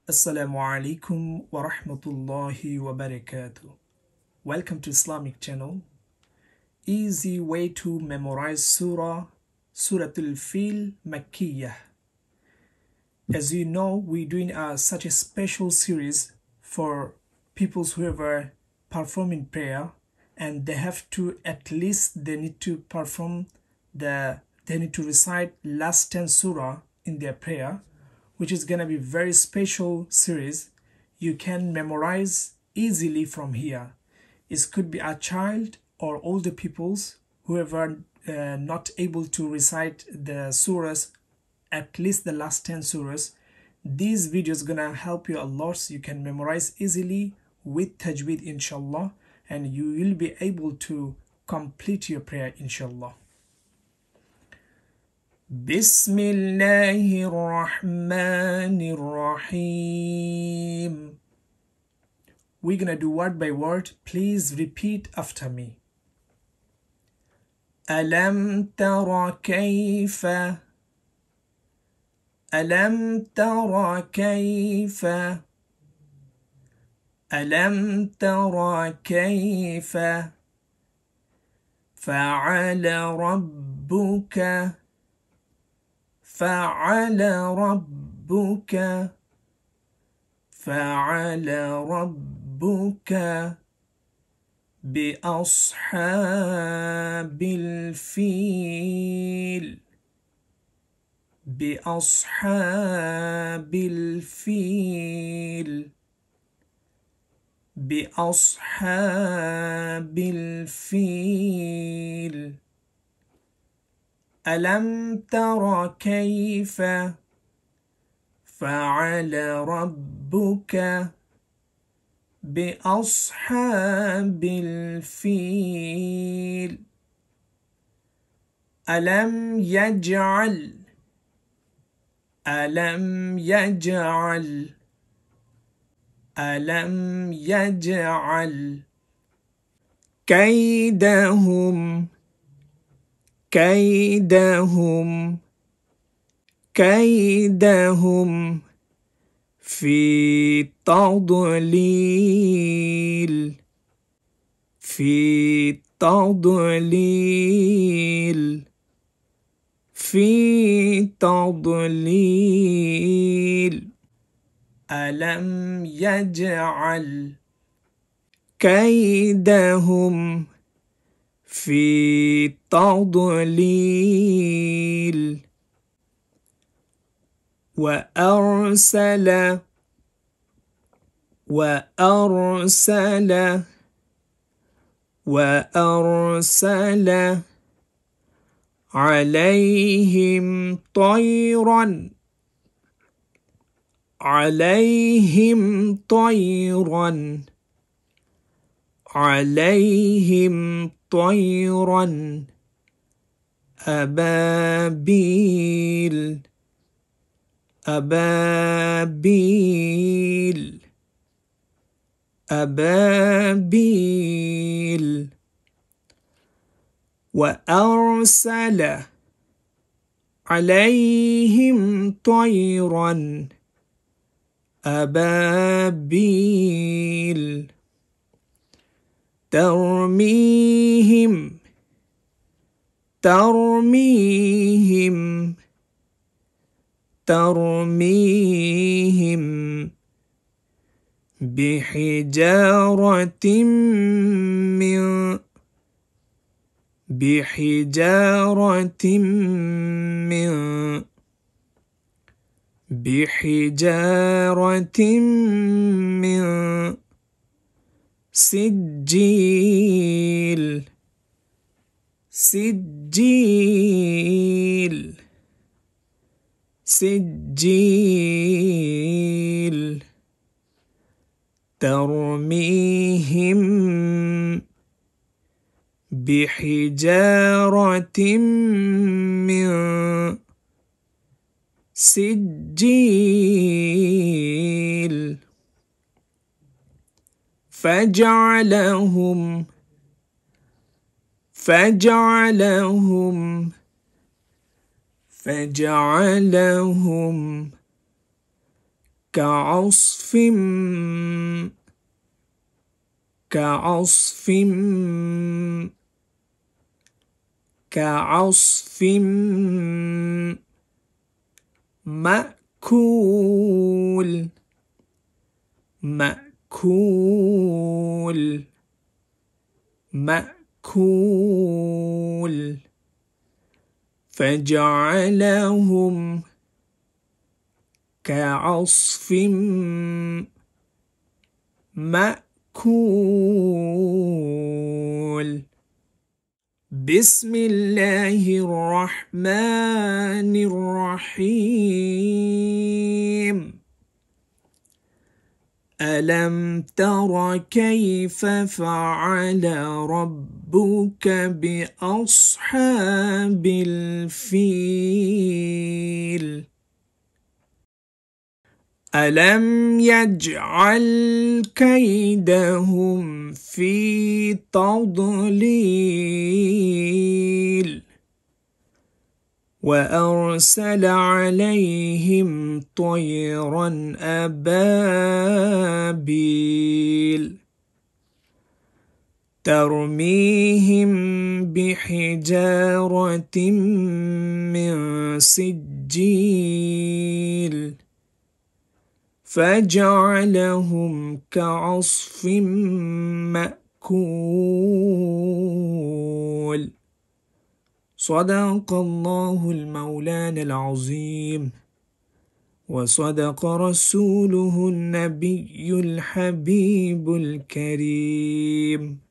Assalamu alaikum wa rahmatullahi wa barakatuh. Welcome to Islamic channel. Easy way to memorize Surah Al-Fil Makkiyah. As you know, we're doing such a special series for people who are performing prayer, and they have to they need to recite last 10 surah in their prayer, which is gonna be very special series. You can memorize easily from here. It could be a child or older peoples, whoever not able to recite the surahs, at least the last 10 surahs. These videos gonna help you a lot, so you can memorize easily with tajweed, inshallah, and you will be able to complete your prayer, inshallah. Bismillahir Rahmanir Rahim. We're gonna do word by word. Please repeat after me. Alam tara kayfa. Alam tara kayfa. Alam tara kayfa. Fa'ala rabbuka. فعل ربك فعل ربك بأصحاب الفيل بأصحاب الفيل بأصحاب الفيل ألم تر كيف فعل ربك بأصحاب الفيل ألم يجعل ألم يجعل ألم يجعل كيدهم كيدهم كيدهم في تضليل في تضليل في تضليل ألم يجعل كيدهم في تضليل وأرسل وأرسل وأرسل عليهم طيرا عليهم طيرا عليهم طيرا أبابيل أبابيل أبابيل وأرسل عليهم طيرا أبابيل ترميهم ترميهم ترميهم بحجارة من بحجارة من بحجارة من سجيل سجيل سجيل ترميهم بحجارة من سجيل فجعلهم فجعلهم فجعلهم كعصف كعصف كعصف مأكول مأكول مأكول فجعلهم كعصف مأكول. بسم الله الرحمن الرحيم. ألم تر كيف فعل ربك بأصحاب الفيل؟ ألم يجعل كيدهم في تضليل وأرسل عليهم طيرا أبابيل ترميهم بحجارة من سجيل فجعلهم كعصف مأكول. صدق الله المولانا العظيم، وصدق رسوله النبي الحبيب الكريم.